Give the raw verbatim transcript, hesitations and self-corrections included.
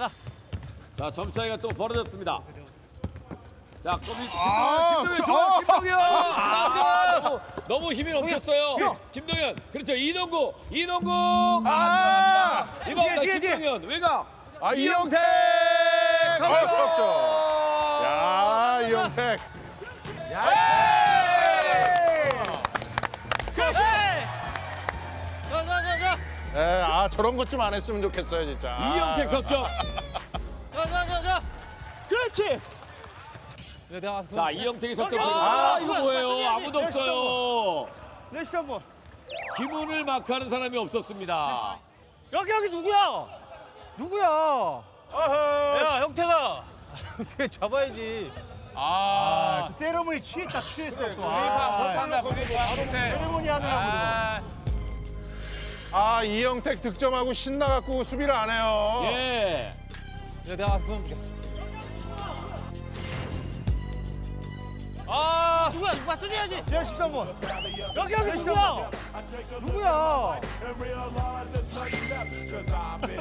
자, 점수 차이가 또 벌어졌습니다. 자, 거기 아, 김동현 아, 좋아, 김동현. 아, 아, 너무, 너무 힘이 넘쳤어요. 김동현, 그렇죠. 이동구, 이동구. 아, 아, 이번에 뒤에, 뒤에, 김동현 외곽. 아, 이영택! 가만있어. 가만있어. 야, 이영택. 예, 아, 저런 것 좀 안 했으면 좋겠어요, 진짜. 이영택 석점. 그렇지. 자, 이영택이 석점. 아, 아, 이거 누가, 뭐예요? 누가 아무도 내 없어요. 내 시험 뭐. 김훈을 마크하는 사람이 없었습니다. 여기 여기 누구야? 누구야? 야 형태가. 어떻게 잡아야지. 아, 그 세레모니 취했다 취했어. 아, 세레모니 하느라고. 아, 이영택 득점하고 신나갖고 수비를 안 해요. 예. 내가 그럼. 아, 누구야? 누가 뜯어야지. 내 십삼 번. 여기 여기 누구야? 누구야?